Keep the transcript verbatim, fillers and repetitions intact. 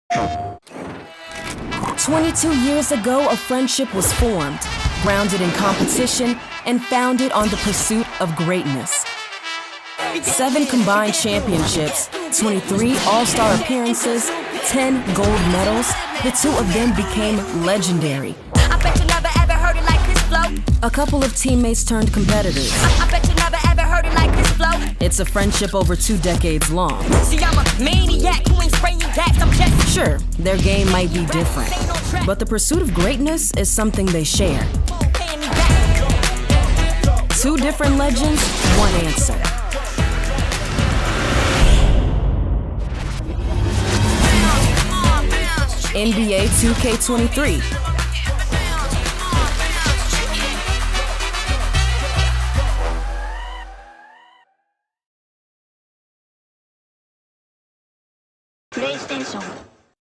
twenty-two years ago, a friendship was formed, grounded in competition and founded on the pursuit of greatness. Seven combined championships, twenty-three All-Star appearances, ten gold medals, the two of them became legendary. I bet you never ever heard it like this flow. A couple of teammates turned competitors. I, I bet you never ever heard it like this flow. It's a friendship over two decades long. See, I'm a maniac who ain't spraying gas, I'm just... Sure, their game might be different, but the pursuit of greatness is something they share. Two different legends, one answer. N B A two K twenty-three.